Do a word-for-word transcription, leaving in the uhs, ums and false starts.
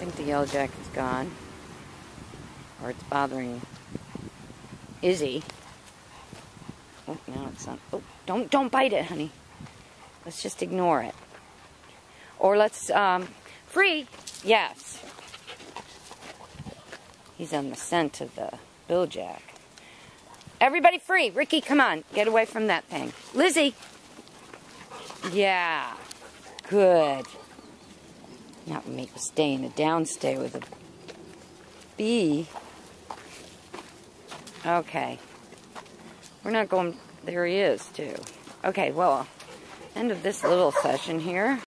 think the yellow jacket's gone. Or it's bothering Izzy. Oh, now it's not. Oh, don't, don't bite it, honey. Let's just ignore it. Or let's, um, free. Yes. He's on the scent of the billjack. Everybody free. Ricky, come on. Get away from that thing. Lizzie. Yeah. Good. Not make a stay in a downstay with a bee. Okay. We're not going... There he is, too. Okay, well, end of this little session here.